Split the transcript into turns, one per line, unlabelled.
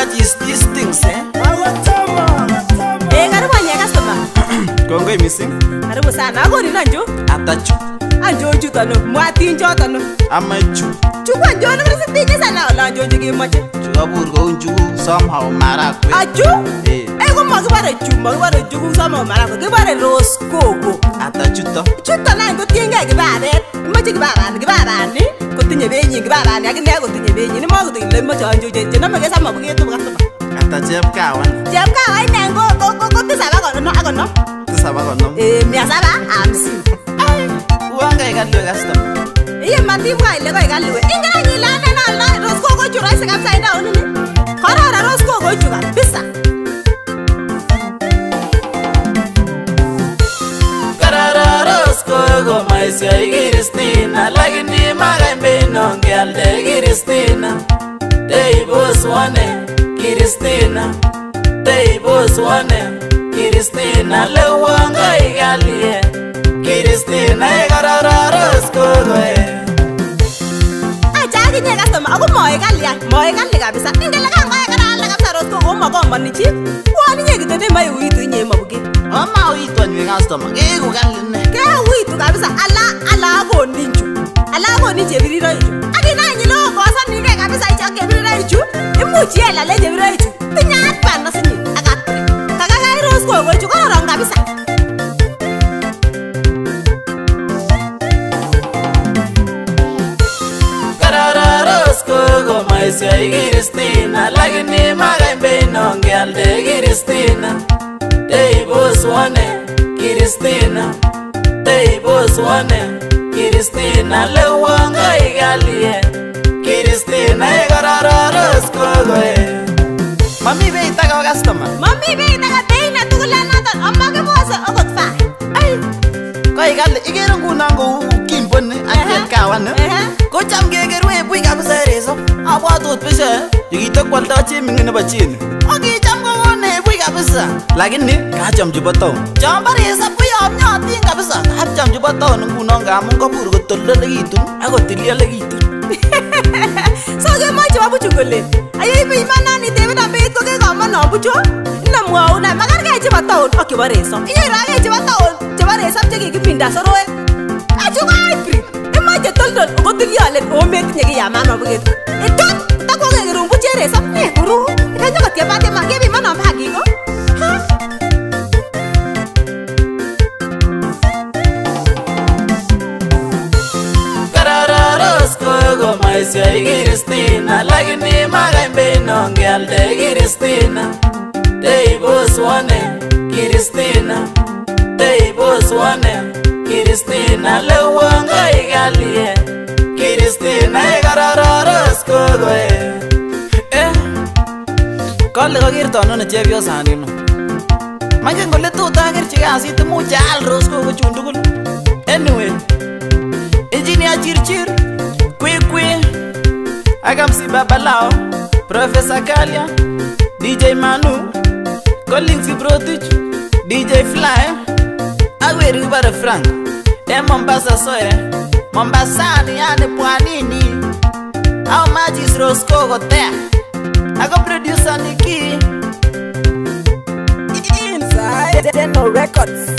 much is these things, eh?
Karibu nye customer.
Kongoi missing.
Karibu sana. Ako ni nanjo?
Atachu.
Anjo chuto no. Mwatin choto no.
Amachu.
Chukwa njo no mresi tinye sana wala anjo chiki moche.
Chukabur ko unjugu somehow marakwe.
Achu? Eko makibare chu, makibare chugu somehow marakwe. Kibare Rosecoco.
Atachu to.
Chuto na ngo tienge kibaret. Moche kibarani. Kotinye benyi kibarani. Akine kotinye benyi. Ni mako tinye moche anjo cheche. Namake sama buketu customer.
Ata chepkawan.
Chepkawan ine ngo tisaba kono akono.
Tisaba kono.
750.
Uanga ikalwe customer.
Iye matimwa ile ko ikalwe. Ingana nyilane na Rosecoco chu raisi kabisa ina unini. Korora Rosecoco chu kabisa.
Korora Rosecoco maisha Christina, lakini magembe nongealde Christina. Dei boss one Christina. Dei boss one Christina, lewanga igalie Christina korora Rosecoco.
Acha kinye customer ako moe kali kabisa. Ingele kanga karala kabisa Rosecoco magomba ni chip. Wani nye kitende mai uitu nye mabuke.
Oma uitu anywe customer. Kego kaline.
Ke uitu kabisa ala ako ninju. Ala ako ninje biriro ichu. Akina nyilo kosa nike kabisa icha ke biriro ichu. Imuchi ela leje biriro ichu. Tinyat pano sinyi akatre. Kaka Rosecoco ichu korong kabisa.
Rosecoco maisha Christina, lakini magembe nongealde Christina. Dei boss one Christina. Dei boss one Christina, lewanga igalie Christina korora Rosecoco.
Mami beita ka customer.
Mami beita ka beina tukula naton amake bosa okot fa.
Ay. Koi kale igere nguno ngo kimbone ak chepkawan. Ko cham kekerwe bui kabisa reso. Abwatot beshe. Yikitokwalda cheming nebo chini. Oki cham kongone bui kabisa. Lakini kacham chebo town. Chombo reso bui omnyotin kabisa. Kacham chebo town nguno ngamun kabur kotolelekitun ak kotililekitun.
So kemoche babuchu kole. Ayo ibe imanani David ambeit ko kekomono buchu. Namwau na makarkei chebo town ak chebo reso. Inyerake chebo town chebo reso chekikipinda soroek. Achu ko hybrid. Imache toldol kotiliolen ometinye kiyamano buket. Itot takwo kekerun buche reso. Kuru. Ikanyo kotiebate ma kebimano magiko.
Rosecoco maisha Christina, lakini magembe nongealde Christina. Dei boss one Christina. Dei boss one Christina, lewanga igalie Christina korora Rosecoco.
Kole kakerto ano chepyosani no. Mangen kole tot akerchi kasit imuch aal Rosecoco chun tugul. Anyway, Engineer Chirchir, Kwikwi, Agamsi Babalao, Professor Kalia, DJ Manu, Collins Kiprotich, DJ Fly, Agweri Ubare Frank, Mombasa Soe, Mombasani ane Pwanini. How much is Rosecoco there? I go producer Nikki.
Inside Deno Records.